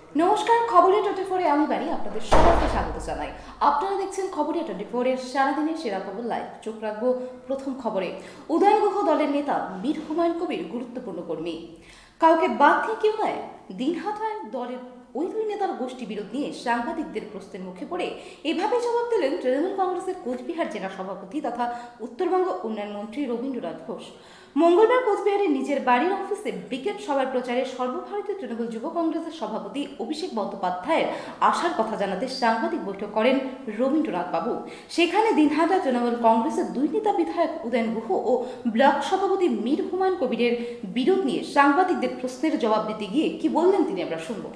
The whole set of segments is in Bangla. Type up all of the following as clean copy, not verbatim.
নমস্কার, খবরিয়া 24 এ আমি বাড়ি আপনাদের সবাইকে স্বাগত জানাই। আপনারা দেখছেন খবরিয়া 24 এর সারাদিনের সেরা খবর লাইভ। চোখ রাখবো প্রথম খবরে। উদয়ন গুহ দলের নেতা বীর হুমায়ুন কবির গুরুত্বপূর্ণ কর্মী, কাউকে বাদ দিয়ে কেউ নয়। দিনহাটায় দলের ওই দুই নেতার গোষ্ঠী বিরোধ নিয়ে সাংবাদিকদের প্রশ্নের মুখে পড়ে এভাবে জবাব দিলেন তৃণমূল কংগ্রেসের কোচবিহার জেলা সভাপতি তথা উত্তরবঙ্গ উন্নয়ন মন্ত্রী রবীন্দ্রনাথ ঘোষ। মঙ্গলবার কোচবিহারের নিজের বাড়ির অফিসে ব্রিগেড সভার প্রচারে সর্বভারতীয় তৃণমূল যুব কংগ্রেসের সভাপতি অভিষেক বন্দ্যোপাধ্যায়ের আসার কথা জানাতে সাংবাদিক বৈঠক করেন রবীন্দ্রনাথ বাবু। সেখানে দিনহাটা তৃণমূল কংগ্রেসের দুই নেতা বিধায়ক উদয়ন গুহ ও ব্লক সভাপতি মীর হুমায়ুন কবিরের বিরোধ নিয়ে সাংবাদিকদের প্রশ্নের জবাব দিতে গিয়ে কি বললেন তিনি আমরা শুনবো।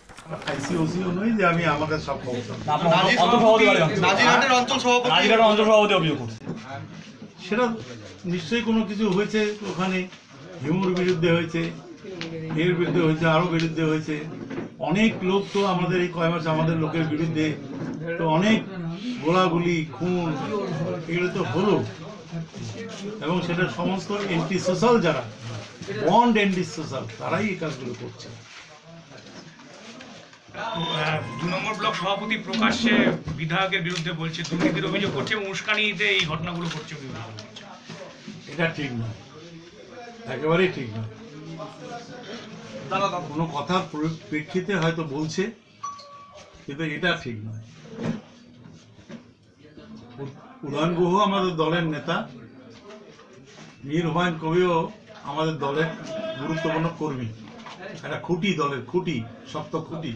সেটা নিশ্চয়ই কোনো কিছু হয়েছে, ওখানে হিমুর বিরুদ্ধে হয়েছে, এর বিরুদ্ধে হয়েছে, আরো বিরুদ্ধে হয়েছে। অনেক লোক তো আমাদের এই কয় মাস আমাদের লোকের বিরুদ্ধে তো অনেক গোলাগুলি, খুন, এগুলো তো হলো। এবং সেটা সমস্ত এন্টি সোশ্যাল, যারা বন্ড এন্টি সোশ্যাল, তারাই এই কাজগুলো করছে। 2 নম্বর ব্লক সভাপতি প্রকাশ্যে বিধায়কের বিরুদ্ধে বলছে, দুর্নীতির অভিযোগ করছে, উস্কানিতে এই ঘটনাগুলো ঘটছে। এটা ঠিক নয়, একেবারেই ঠিক নয়। কোনো কথার প্রেক্ষিতে হয়তো বলছে, কিন্তু এটা ঠিক নয়। উদয়ন গুহ আমাদের দলের নেতা, মীর হুমায়ুন কবিও আমাদের দলের গুরুত্বপূর্ণ কর্মী, একটা খুঁটি, দলের খুঁটি, শক্ত খুঁটি।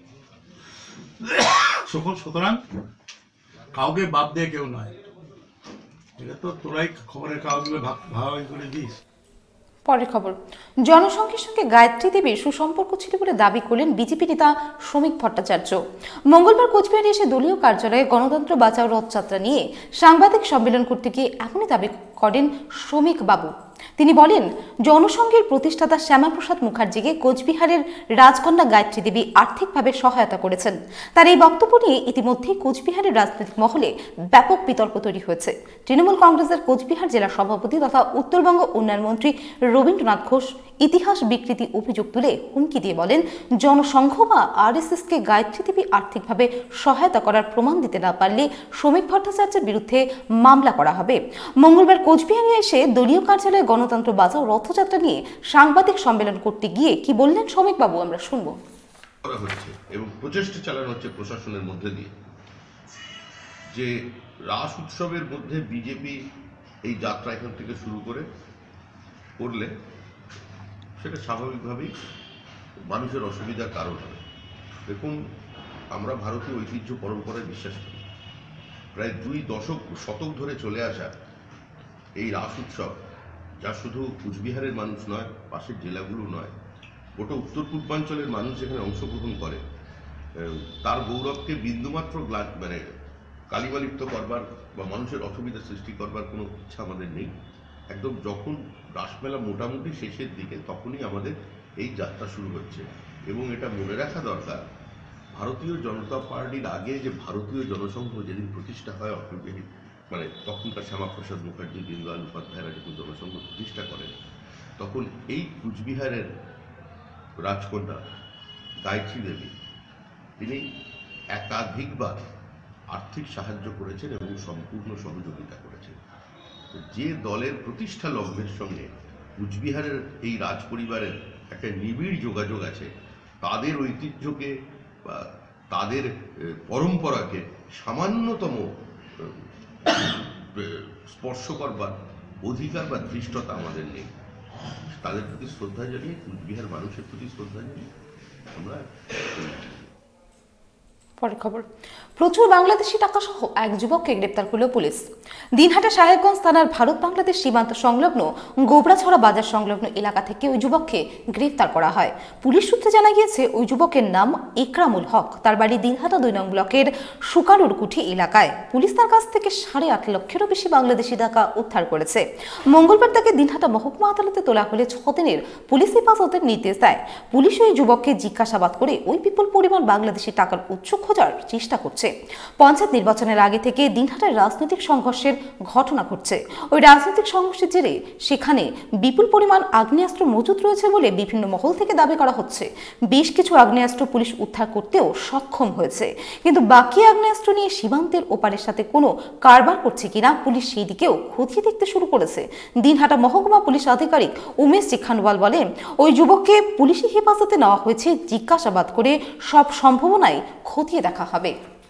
সুতরাং কাউকে বাদ দিয়ে কেউ নয়। এটা তো তোরাই খবরের কাগজগুলো ভাগাভাগি করে দিস। পরের খবর, জনসংখ্যার সঙ্গে গায়ত্রী দেবীর সুসম্পর্ক ছিল বলে দাবি করলেন বিজেপি নেতা শ্রমিক ভট্টাচার্য। মঙ্গলবার কোচবিহারে এসে দলীয় কার্যালয়ে গণতন্ত্র বাঁচাও রথযাত্রা নিয়ে সাংবাদিক সম্মেলন করতে গিয়ে এমনই দাবি করেন শ্রমিক বাবু। তিনি বলেন, জনসংঘের প্রতিষ্ঠাতা শ্যামাপ্রসাদ মুখার্জিকে কোচবিহারের রাজকন্যা গায়ত্রী দেবী আর্থিকভাবে সহায়তা করেছেন। তার এই বক্তব্য নিয়ে ইতিমধ্যেই কোচবিহারের রাজনৈতিক মহলে ব্যাপক বিতর্ক তৈরি হয়েছে। তৃণমূল কংগ্রেসের কোচবিহার জেলা সভাপতি তথা উত্তরবঙ্গ উন্নয়ন মন্ত্রী রবীন্দ্রনাথ ঘোষ ইতিহাস বিকৃতি অভিযোগ তুলে হুমকি দিয়ে বলেন, জনসংঘ বা আরএসএসকে গায়ত্রী দেবী আর্থিকভাবে সহায়তা করার প্রমাণ দিতে না পারলে শ্রমিক ভট্টাচার্যের বিরুদ্ধে মামলা করা হবে। মঙ্গলবার কোচবিহারে এসে দলীয় কার্যালয়ে গণতন্ত্র বাঁচাও রথযাত্রা নিয়ে সাংবাদিক সম্মেলন করতে গিয়ে কি বললেন শ্রমিক বাবু আমরা শুনবো। করা হচ্ছে এবং প্রচেষ্টা চালানো হচ্ছে প্রশাসনের মধ্যে দিয়ে, যে রাস উৎসবের মধ্যে বিজেপি এই যাত্রা এখান থেকে শুরু করলে সেটা স্বাভাবিকভাবেই মানুষের অসুবিধার কারণ হবে। দেখুন, আমরা ভারতীয় ঐতিহ্য পরম্পরায় বিশ্বাস করি। প্রায় 2 শতক ধরে চলে আসা এই রাস উৎসব, যা শুধু কুচবিহারের মানুষ নয়, পাশের জেলাগুলো নয়, গোটা উত্তর পূর্বাঞ্চলের মানুষ যেখানে অংশগ্রহণ করে, তার গৌরবকে বিন্দুমাত্র কালিমালিপ্ত করবার বা মানুষের অসুবিধা সৃষ্টি করবার কোনো ইচ্ছা আমাদের নেই। একদম যখন রাসমেলা মোটামুটি শেষের দিকে, তখনই আমাদের এই যাত্রা শুরু হচ্ছে। এবং এটা মনে রাখা দরকার, ভারতীয় জনতা পার্টির আগে যে ভারতীয় জনসংঘ যেদিন প্রতিষ্ঠা হয়, তখনকার শ্যামাপ্রসাদ মুখার্জি, দীনদয়াল উপাধ্যায়রা যখন জনসংঘ প্রতিষ্ঠা করেন, তখন এই কুচবিহারের রাজকন্যা গায়ত্রী দেবী তিনি একাধিকবার আর্থিক সাহায্য করেছেন এবং সম্পূর্ণ সহযোগিতা করেছেন। যে দলের প্রতিষ্ঠা লগ্নের সঙ্গে কুচবিহারের এই রাজ পরিবারের একটা নিবিড় যোগাযোগ আছে, তাদের ঐতিহ্যকে বা তাদের পরম্পরাকে সামান্যতম স্পর্শ করবার অধিকার বা ধৃষ্টতা আমাদের নেই। তাদের প্রতি শ্রদ্ধা জানিয়ে, কুচবিহার মানুষের প্রতি শ্রদ্ধা জানিয়ে আমরা। পরের খবর, প্রচুর বাংলাদেশি টাকা সহ এক যুবককে গ্রেপ্তার করল পুলিশ। দিনহাটা সাহেবগঞ্জ থানার ভারত বাংলাদেশ সীমান্ত সংলগ্ন গোবরাছড়া বাজার সংলগ্ন এলাকা থেকে ওই যুবককে গ্রেপ্তার করা হয়। পুলিশ সূত্রে জানা গিয়েছে, ওই যুবকের নাম ইকরামুল হক। তার বাড়ি দিনহাটা 2 নং ব্লকের সুকারুরকুঠি এলাকায়। পুলিশ তার কাছ থেকে 8.5 লক্ষেরও বেশি বাংলাদেশি টাকা উদ্ধার করেছে। মঙ্গলবার তাকে দিনহাটা মহকুমা আদালতে তোলা হলে 6 দিনের পুলিশ হেফাজতের নির্দেশ দেয়। পুলিশ ওই যুবককে জিজ্ঞাসাবাদ করে ওই বিপুল পরিমাণ বাংলাদেশি টাকার উৎস খোঁজার চেষ্টা করছে। পঞ্চায়েত নির্বাচনের আগে থেকে দিনহাটায় রাজনৈতিক সংঘর্ষের ঘটনা ঘটছে। ওই রাজনৈতিক সংঘর্ষের জেরে সেখানে বিপুল পরিমাণ আগ্নেয়াস্ত্র মজুত রয়েছে বলে বিভিন্ন মহল থেকে দাবি করা হচ্ছে। বেশ কিছু আগ্নেয়াস্ত্র পুলিশ উদ্ধার করতেও সক্ষম হয়েছে, কিন্তু বাকি আগ্নেয়াস্ত্র নিয়ে সীমান্তের ওপারের সাথে কোনো কারবার করছে কিনা পুলিশ সেই দিকেও খতিয়ে দেখতে শুরু করেছে। দিনহাটা মহকুমা পুলিশ আধিকারিক উমেশ চিখানওয়াল বলেন, ওই যুবককে পুলিশি হেফাজতে নেওয়া হয়েছে, জিজ্ঞাসাবাদ করে সব সম্ভাবনাই খতিয়ে দেখা হবে।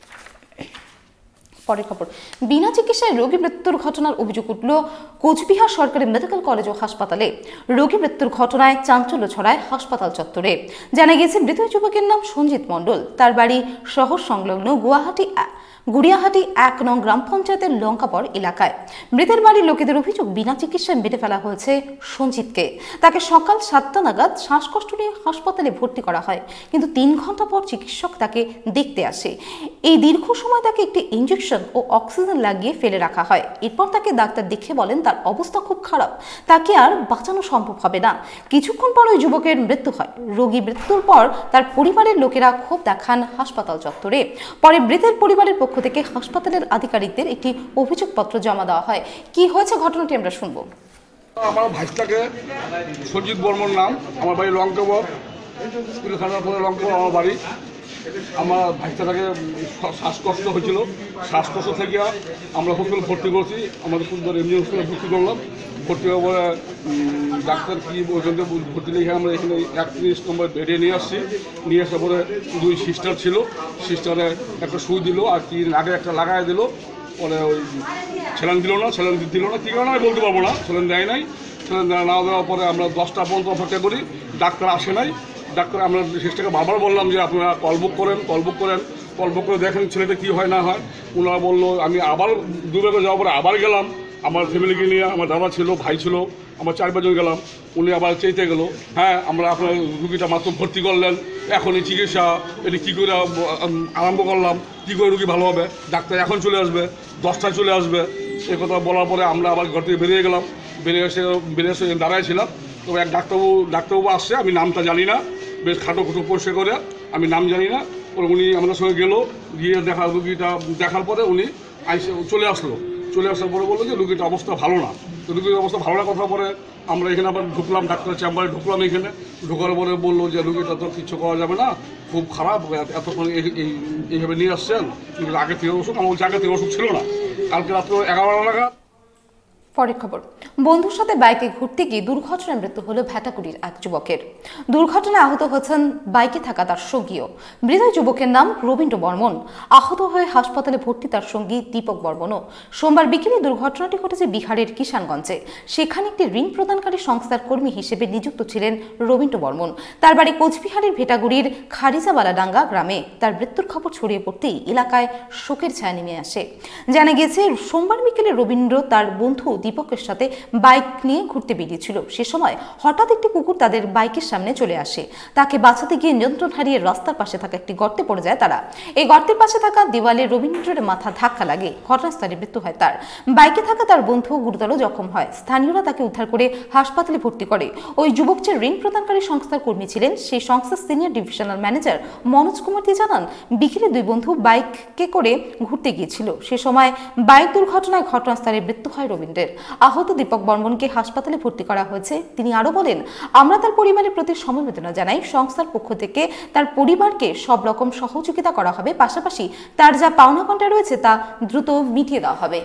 পরের খবর, বিনা চিকিৎসায় রোগী মৃত্যুর ঘটনার অভিযোগ উঠল কোচবিহার সরকারি মেডিকেল কলেজ ও হাসপাতালে। রোগী মৃত্যুর ঘটনায় চাঞ্চল্য ছড়ায় হাসপাতাল চত্বরে। জানা গেছে, মৃত যুবকের নাম সঞ্জিত মণ্ডল। তার বাড়ি শহর সংলগ্ন গুড়িয়াহাটি 1 নং গ্রাম পঞ্চায়েতের লঙ্কাপর এলাকায়। মৃতের বাড়ির লোকেদের অভিযোগ, বিনা চিকিৎসায় মেরে ফেলা হয়েছে সঞ্জিতকে। তাকে সকাল 7টা নাগাদ শ্বাসকষ্ট নিয়ে হাসপাতালে ভর্তি করা হয়, কিন্তু 3 ঘন্টা পর চিকিৎসক তাকে দেখতে আসে। এই দীর্ঘ সময় তাকে একটি ইঞ্জেকশন ও অক্সিজেন লাগিয়ে ফেলে রাখা হয়। এরপর তাকে ডাক্তার দেখে বলেন তার অবস্থা খুব খারাপ, তাকে আর বাঁচানো সম্ভব হবে না। কিছুক্ষণ পর ওই যুবকের মৃত্যু হয়। রোগী মৃত্যুর পর তার পরিবারের লোকেরা ক্ষোভ দেখান হাসপাতাল চত্বরে। পরে মৃতের পরিবারের পক্ষ থেকে হাসপাতালের আধিকারিকদের একটি অভিযোগপত্র জমা দেওয়া হয়। কি হয়েছে ঘটনাটি আমরা শুনবো। আমার ভাইটাকে সঞ্জিত বর্মন নাম, আমার বাড়ি লঙ্কাবর, স্কুল খানার পরে লঙ্কাবর আমার বাড়ি। আমার ভাইটাকে শ্বাসকষ্ট হয়েছিল, শ্বাসকষ্ট থেকে আমরা হসপিটালে ভর্তি করছি। আমাদের সুন্দর এমনি হসপিটালে ভর্তি করলাম। ভর্তি হওয়ার পরে ডাক্তার কি ওইখানে ভর্তি লিখে আমরা এখানে 31 নম্বর বেডে নিয়ে আসছি। নিয়ে আসার পরে 2 সিস্টার ছিল, সিস্টারে একটা সুই দিল আর কি আগে একটা লাগাই দিল। পরে ওই স্যালাইন দিল না কী কারণে আমি বলতে পারবো না, স্যালাইন দেয় নাই। স্যালাইন না দেওয়ার পরে আমরা 10টা পর্যন্ত অপেক্ষা করি, ডাক্তার আসে নাই। ডাক্তার আমরা সিস্টারকে বারবার বললাম যে আপনারা কল বুক করে দেখেন ছেলেটা কী হয় না হয়। ওনারা বললো, আমি আবার 2 বেলা যাওয়ার পরে আবার গেলাম আমার ফ্যামিলিকে নিয়ে, আমার দাদা ছিল, ভাই ছিল, আমার 4-5 জন গেলাম। উনি আবার চাইতে গেল, হ্যাঁ আমরা আপনার রুগীটা মাত্র ভর্তি করলেন, এখনই চিকিৎসা এটি কী করে আরম্ভ করলাম, কী করে রুগী ভালো হবে, ডাক্তার এখন চলে আসবে, 10টায় চলে আসবে। এই কথা বলার পরে আমরা আবার ঘর থেকে বেরিয়ে গেলাম। বেরিয়ে এসে দাঁড়াইছিলাম। তো এক ডাক্তারবাবু আসছে, আমি নামটা জানি না, বেশ খাটো পরিষ্কার করে, আমি নাম জানি না। পরে উনি আমাদের সঙ্গে গেল, গিয়ে রুগীটা দেখার পরে উনি চলে আসার পরে বললো যে রুগীটা অবস্থা ভালো না। তো রুগীর অবস্থা ভালো না কথা পরে আমরা এখানে আবার ঢুকলাম, ডাক্তারের চেম্বারে ঢুকলাম। এখানে ঢোকার পরে বললো যে রুগীটা তো কিছু করা যাবে না, খুব খারাপ, এতক্ষণ এইভাবে নিয়ে আসছেন, আগে থেকে ওষুধ, আমার আগে থেকে ওষুধ ছিল না। কালকে রাত্র 11টা নাগাদ। পরের খবর, বন্ধুর সাথে বাইকে ঘুরতে গিয়ে দুর্ঘটনায় মৃত্যু হলো ভেটাকুড়ির এক যুবকের। দুর্ঘটনায় আহত হয়েছেন বাইকে থাকা তার সঙ্গীও। মৃত যুবকের নাম রবীন্দ্র বর্মন। আহত হয়ে হাসপাতালে ভর্তি তার সঙ্গী দীপক বর্মনও। সোমবার বিকেলে দুর্ঘটনাটি ঘটেছে বিহারের কিষানগঞ্জে। সেখানে একটি ঋণ প্রদানকারী সংস্থার কর্মী হিসেবে নিযুক্ত ছিলেন রবীন্দ্র বর্মন। তার বাড়ি কোচবিহারের ভেটাগুড়ির খারিজাবালাডাঙ্গা গ্রামে। তার মৃত্যুর খবর ছড়িয়ে পড়তেই এলাকায় শোকের ছায়া নেমে আসে। জানা গেছে, সোমবার বিকেলে রবীন্দ্র তার বন্ধু দীপকের সাথে বাইক নিয়ে ঘুরতে বেরিয়েছিল। সে সময় হঠাৎ একটি কুকুর তাদের বাইকের সামনে চলে আসে। তাকে বাঁচাতে গিয়ে নিয়ন্ত্রণ হারিয়ে রাস্তার পাশে থাকা একটি গর্তে পড়ে যায় তারা। এই গর্তের পাশে থাকা দেওয়ালে রবীন্দ্রের মাথা ধাক্কা লাগে। ঘটনাস্থলে মৃত্যু হয় তার। বাইকে থাকা তার বন্ধু গুরুতর জখম হয়। স্থানীয়রা তাকে উদ্ধার করে হাসপাতালে ভর্তি করে। ওই যুবক যে ঋণ প্রদানকারী সংস্থার কর্মী ছিলেন, সেই সংস্থার senior divisional manager Manoj Kumar De জানান, বিকেলে 2 বন্ধু বাইকে করে ঘুরতে গিয়েছিল। সে সময় বাইক দুর্ঘটনায় ঘটনাস্থলে মৃত্যু হয় রবীন্দ্রের। আহত দীপক বর্মনকে হাসপাতালে ভর্তি করা হয়েছে। তিনি আরো বলেন, আমরা তার পরিবারের প্রতি সমবেদনা জানাই। সংস্থার পক্ষ থেকে তার পরিবারকে সব রকম সহযোগিতা করা হবে। পাশাপাশি তার যা পাওনা কন্টা রয়েছে তা দ্রুত মিটিয়ে দেওয়া হবে।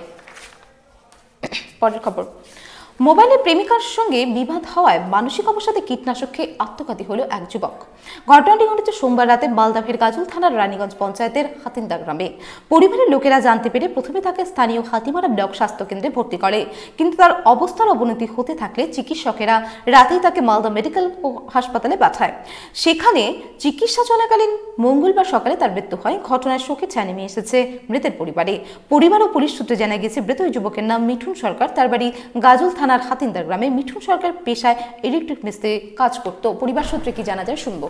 পরের খবর, মোবাইলে প্রেমিকার সঙ্গে বিবাদ হওয়ায় মানসিক অবসাদে কীটনাশক খেয়ে আত্মঘাতী হলো এক যুবক। ঘটনাটি ঘটেছে সোমবার রাতে মালদাহের গাজল থানার রানীগঞ্জ পঞ্চায়েতের হাতিন্দা গ্রামে। পরিবারের লোকেরা জানতে পেরে প্রথমে তাকে স্থানীয় হাতিমারা ব্লক স্বাস্থ্য কেন্দ্রে ভর্তি করে, কিন্তু তার অবস্থার অবনতি হতে থাকলে চিকিৎসকেরা রাতেই তাকে মালদা মেডিকেল হাসপাতালে পাঠায়। সেখানে চিকিৎসা চলাকালীন মঙ্গলবার সকালে তার মৃত্যু হয়। ঘটনায় শোকের ছায়া নেমে এসেছে মৃতের পরিবার ও পুলিশ সূত্রে জানা গেছে, মৃত ওই যুবকের নাম মিঠুন সরকার। তার বাড়ি গাজল থানার হাতিন্দা গ্রামে। মিঠুন সরকার পেশায় ইলেকট্রিক মিস্ত্রি কাজ করত। পরিবার সূত্রে কি জানা যায় শুনবো।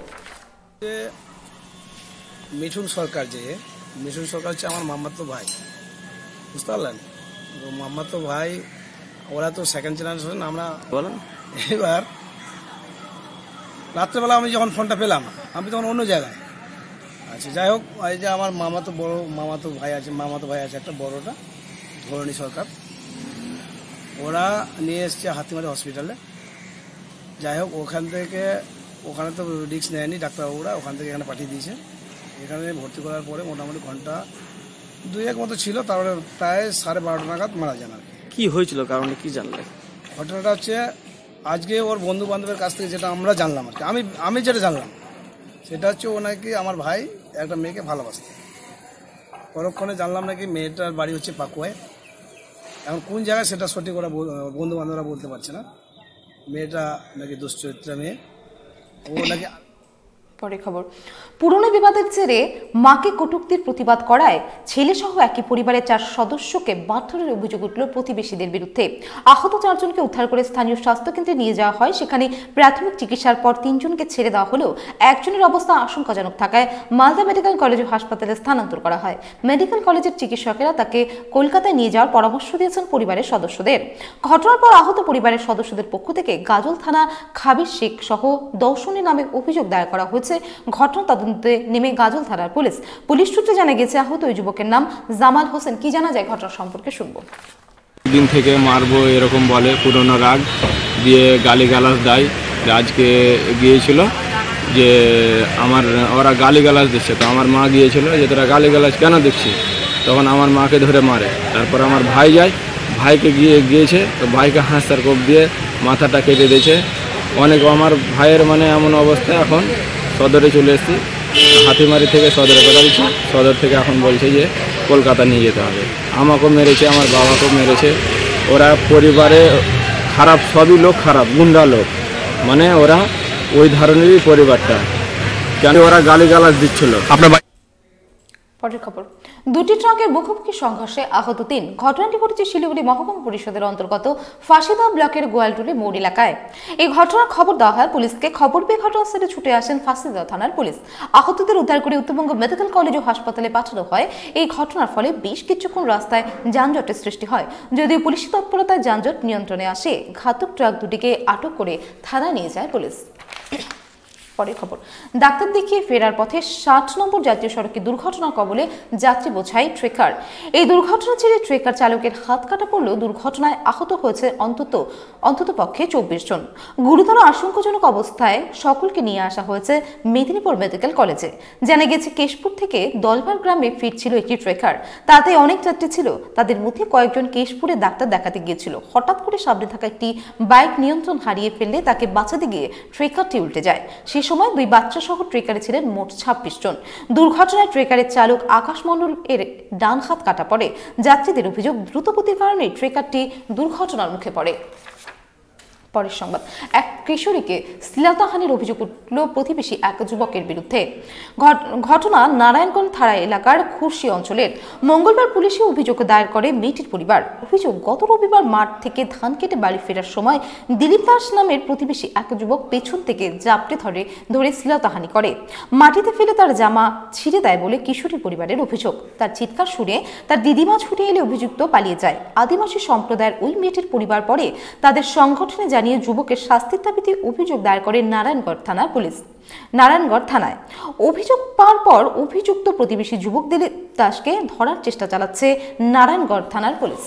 মিঠুন সরকার হচ্ছে আমার মামাতো ভাই, বুঝতে পারলেন? মামাতো ভাই, ওরা তো সেকেন্ড জেনারেশন, আমরা বলেন। এবার রাত্রেবেলা আমি যখন ফোনটা পেলাম, আমি তখন অন্য জায়গায়, আচ্ছা, যাই হোক, এই যে আমার মামাতো ভাই আছে একটা বড়টা, ধরণী সরকার, ওরা নিয়ে এসছে হাতিমারি হসপিটালে। যাই হোক, ওখানে তো রিস্ক নেয়নি ডাক্তারবাবুরা, ওখান থেকে এখানে পাঠিয়ে দিয়েছে। এখানে ভর্তি করার পরে মোটামুটি ঘন্টা 2-1 মতো ছিল, তারপরে প্রায় 12:30 নাগাদ মারা যান। আর কি হয়েছিল, কারণে কি জানলেন? ঘটনাটা হচ্ছে আজকে ওর বন্ধু বান্ধবের কাছ থেকে যেটা আমরা জানলাম আর কি, আমি যেটা জানলাম সেটা হচ্ছে ও নাকি আমার ভাই একটা মেয়েকে ভালোবাসত। পরক্ষণে জানলাম নাকি মেয়েটার বাড়ি হচ্ছে পাকুয়ায়। এখন কোন জায়গায় সেটা সঠিক ওরা বন্ধু বান্ধবরা বলতে পারছে না। মেয়েটা নাকি দুশ্চরিত্রা মেয়ে, ও নাকি। পরে খবর, পুরনো বিবাদের জেরে মাকে কটূক্তির প্রতিবাদ করায় ছেলেসহ একই পরিবারের 4 সদস্যকে মারধরের অভিযোগ উঠল প্রতিবেশীদের বিরুদ্ধে। আহত 4 জনকে উদ্ধার করে স্থানীয় স্বাস্থ্যকেন্দ্রে নিয়ে যাওয়া হয়। সেখানে প্রাথমিক চিকিৎসার পর 3 জনকে ছেড়ে দেওয়া হলেও একজনের অবস্থা আশঙ্কাজনক থাকায় মালদা মেডিকেল কলেজ ও হাসপাতালে স্থানান্তর করা হয়। মেডিকেল কলেজের চিকিৎসকেরা তাকে কলকাতায় নিয়ে যাওয়ার পরামর্শ দিয়েছেন পরিবারের সদস্যদের। ঘটনার পর আহত পরিবারের সদস্যদের পক্ষ থেকে গাজল থানা খাবির শেখ সহ দর্শনের নামে অভিযোগ দায়ের করা হয়েছে। ঘটনা তদন্তে নেমে গাজল থানার পুলিশ সূত্রে জানা গেছে আহত ওই যুবকের নাম জামাল হোসেন। কি জানা যায় ঘটনা সম্পর্কে শুনবো। দিন থেকে মারবো এরকম বলে, পুরনো রাগ দিয়ে গালিগালাজ দেয়। আজকে গিয়েছিল যে ওরা গালিগালাজ দিচ্ছে, তো আমার মা গিয়েছিল যে তোরা গালিগালাজ কেন দিচ্ছিস, তখন আমার মাকে ধরে মারে। তারপর আমার ভাই যায়, ভাইকে গিয়েছে তো ভাইকে হাঁসার কোপ দিয়ে মাথাটা কেটে দিয়েছে অনেক। আমার ভাইয়ের মানে এমন অবস্থা, এখন সদরে চলে এসেছি, হাতিমারি থেকে সদরে পাঠাচ্ছি। সদর থেকে এখন বলছে যে কলকাতা নিয়ে যেতে হবে। আমাকেও মেরেছে, আমার বাবাকেও মেরেছে। ওরা পরিবারে খারাপ, সবই লোক খারাপ, গুন্ডা লোক, মানে ওরা ওই ধরনেরই পরিবারটা। কেন ওরা গালিগালাজ দিচ্ছিল। পরের খবর, 2টি ট্রাকের মুখোমুখি সংঘর্ষে আহত 3। ঘটনাটি ঘটেছে শিলিগুড়ি মহকুমা পরিষদের অন্তর্গত ফাঁসিদহ ব্লকের গোয়ালটুলি মোড় এলাকায়। এই ঘটনার খবর দেওয়া হয় পুলিশকে। খবর পেয়ে ঘটনাস্থলে ছুটে আসেন ফাঁসিদহ থানার পুলিশ। আহতদের উদ্ধার করে উত্তরবঙ্গ মেডিকেল কলেজ ও হাসপাতালে পাঠানো হয়। এই ঘটনার ফলে বেশ কিছুক্ষণ রাস্তায় যানজটের সৃষ্টি হয়। যদিও পুলিশি তৎপরতায় যানজট নিয়ন্ত্রণে আসে, ঘাতক ট্রাক দুটিকে আটক করে থানায় নিয়ে যায় পুলিশ। পরের খবর, ডাক্তার দেখিয়ে ফেরার পথে 60 নম্বর জাতীয় সড়কে দুর্ঘটনার কবলে যাত্রী বোঝাই ট্রেকার। এই দুর্ঘটনা ছেড়ে ট্রেকার চালকের হাত কাটা পড়লেও দুর্ঘটনায় আহত হয়েছে অন্ততপক্ষে 24 জন। গুরুতর আশঙ্কাজনক অবস্থায় সকলকে নিয়ে আসা হয়েছে মেদিনীপুর মেডিকেল কলেজে। জানা গেছে কেশপুর থেকে দলবার গ্রামে ফিরছিল একটি ট্রেকার। তাতে অনেক যাত্রী ছিল, তাদের মধ্যে কয়েকজন কেশপুরে ডাক্তার দেখাতে গিয়েছিল। হঠাৎ করে সামনে থাকা একটি বাইক নিয়ন্ত্রণ হারিয়ে ফেললে তাকে বাঁচাতে গিয়ে ট্রেকারটি উল্টে যায়। সেই সময় 2 বাচ্চা সহ ট্রেকারে ছিলেন মোট 26 জন। দুর্ঘটনায় ট্রেকারের চালক আকাশ মণ্ডল এর ডান হাত কাটা পড়ে। যাত্রীদের অভিযোগ, দ্রুতগতির কারণে ট্রেকারটি দুর্ঘটনার মুখে পড়ে। পরের সংবাদ, এক কিশোরীকে শ্লীলতাহানির অভিযোগ উঠল প্রতিবেশী এক যুবকের বিরুদ্ধে। ঘটনা নারায়ণগঞ্জ থানা এলাকার খুরশি অঞ্চলের। মঙ্গলবার পুলিশে অভিযোগ দায়ের করে মেয়েটির পরিবার। অভিযোগ, গত রবিবার মাঠ থেকে ধান কেটে বাড়ি ফেরার সময় দিলীপ দাস নামের প্রতিবেশী এক যুবক পেছন থেকে জাপটে ধরে শ্লীলতাহানি করে। মাটিতে ফেলে তার জামা ছিঁড়ে দেয় বলে কিশোরীর পরিবারের অভিযোগ। তার চিৎকার শুনে তার দিদিমা ছুটে এলে অভিযুক্ত পালিয়ে যায়। আদিবাসী সম্প্রদায়ের ওই মেয়েটির পরিবার পরে তাদের সংগঠনে জানিয়ে যুবকের শাস্তির দাবিতে অভিযোগ দায়ের করে নারায়ণগড় থানায়। অভিযোগ পাওয়ার পর অভিযুক্ত প্রতিবেশী যুবক দিলীপ দাসকে ধরার চেষ্টা চালাচ্ছে নারায়ণগড় থানার পুলিশ।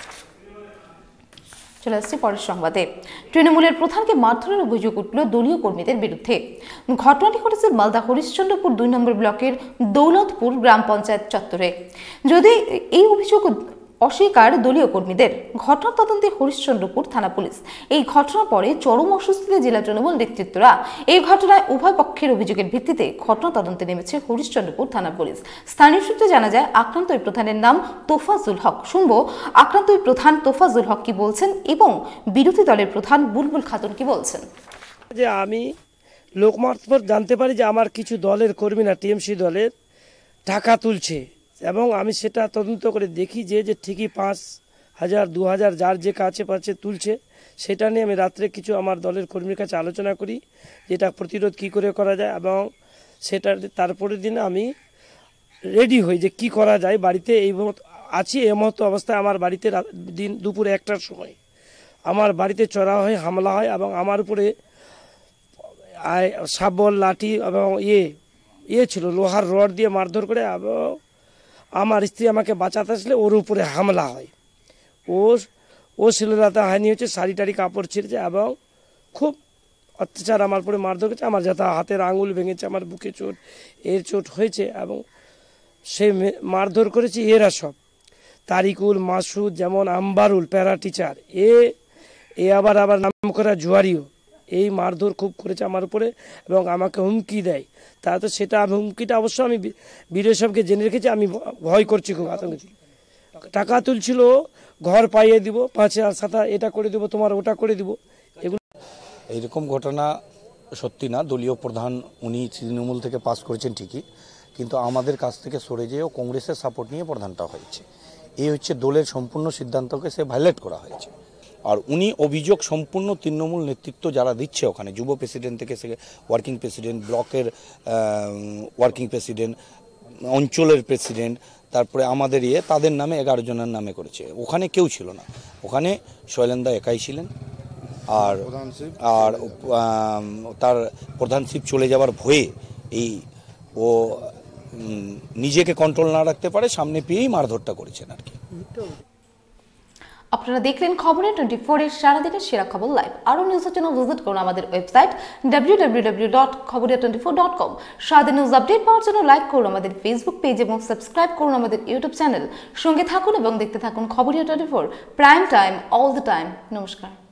চলে আসছে পরের সংবাদে, তৃণমূলের প্রধানকে মারধরের অভিযোগ উঠল দলীয় কর্মীদের বিরুদ্ধে। ঘটনাটি ঘটেছে মালদা হরিশ্চন্দ্রপুর 2 নম্বর ব্লকের দৌলতপুর গ্রাম পঞ্চায়েত চত্বরে। যদি এই অভিযোগ অস্বীকার দলীয় কর্মীদের। ঘটনা তদন্তে হরিশ্চন্দ্রপুর থানা পুলিশ। এই ঘটনার পরে চরম অস্বস্তিতে জেলা তৃণমূল নেতৃত্বরা। এই ঘটনায় উভয় পক্ষের অভিযোগের ভিত্তিতে ঘটনা তদন্তে নেমেছে হরিশ্চন্দ্রপুর থানা পুলিশ। স্থানীয় সূত্রে জানা যায় আক্রান্ত ওই প্রধানের নাম তোফাজুল হক। শুনবো আক্রান্ত ওই প্রধান তোফাজুল হক কি বলছেন এবং বিরোধী দলের প্রধান বুলবুল খাতুন কি বলছেন। যে আমি লোকমারফত জানতে পারি যে আমার কিছু দলের কর্মীরা টিএমসি দলের টাকা তুলছে এবং আমি সেটা তদন্ত করে দেখি যে ঠিকই 5,000 2,000 যার যে কাছে পাচ্ছে তুলছে। সেটা নিয়ে আমি রাত্রে কিছু আমার দলের কর্মীর কাছে আলোচনা করি যেটা প্রতিরোধ কি করে করা যায় এবং সেটা তারপরের দিন আমি রেডি হই যে কি করা যায়। বাড়িতে এই আছি, এই মতো অবস্থায় আমার বাড়িতে দুপুর 1টার সময় আমার বাড়িতে চড়া হয়, হামলা হয় এবং আমার উপরে শাবল লাঠি এবং ছিল লোহার রড দিয়ে মারধর করে, এবং আমার স্ত্রী আমাকে বাঁচাতে আসলে ওর উপরে হামলা হয়। ও শিলরাতে হানি হচ্ছে, শাড়ি টাড়ি কাপড় ছিঁড়েছে এবং খুব অত্যাচার আমার উপরে মারধর করেছে। আমার যাতে হাতের আঙুল ভেঙেছে, আমার বুকে চোট, এর চোট হয়েছে, এবং সে মারধর করেছে এরা সব তারিকুল, মাসুদ, যেমন আম্বারুল প্যারা টিচার, আবার নাম করা জুয়ারিও, এই মারধর খুব করেছে আমার উপরে এবং আমাকে হুমকি দেয়। তা তো সেটা হুমকিটা অবশ্য আমি ভিডিও সবকে জেনে রেখেছি, আমি ভয় করছি, খুব আতঙ্ক। টাকা তুলছিল, ঘর পাইয়ে দিব, 5,000 7,000 এটা করে দিব, তোমার ওটা করে দিব। এগুলো এইরকম ঘটনা সত্যি না। দলীয় প্রধান উনি তৃণমূল থেকে পাস করেছেন ঠিকই, কিন্তু আমাদের কাছ থেকে সরে যেয়েও কংগ্রেসের সাপোর্ট নিয়ে প্রধানটা হয়েছে। এই হচ্ছে দলের সম্পূর্ণ সিদ্ধান্তকে সে ভায়োলেট করা হয়েছে। আর উনি অভিযোগ সম্পূর্ণ তৃণমূল নেতৃত্ব যারা দিচ্ছে ওখানে, যুব প্রেসিডেন্ট থেকে সে ওয়ার্কিং প্রেসিডেন্ট, ব্লকের ওয়ার্কিং প্রেসিডেন্ট, অঞ্চলের প্রেসিডেন্ট, তারপরে আমাদের তাদের নামে 11 জনের নামে করেছে। ওখানে কেউ ছিল না, ওখানে শৈলেন্দা একাই ছিলেন। আর তার প্রধানশিপ চলে যাওয়ার ভয়ে ও নিজেকে কন্ট্রোল না রাখতে পারে, সামনে পেয়েই মারধরটা করেছেন আর কি। আপনারা দেখলেন খবরে 24 এর সারাদিনের সেরা খবর লাইভ। আরো নিউজের জন্য ভিজিট করুন আমাদের ওয়েবসাইট www.খবরিয়া24.com। সারাদিন নিউজ আপডেট পাওয়ার জন্য লাইক করুন আমাদের ফেসবুক পেজ এবং সাবস্ক্রাইব করুন আমাদের ইউটিউব চ্যানেল। সঙ্গে থাকুন এবং দেখতে থাকুন Khabariya 24, prime time, all the time. নমস্কার।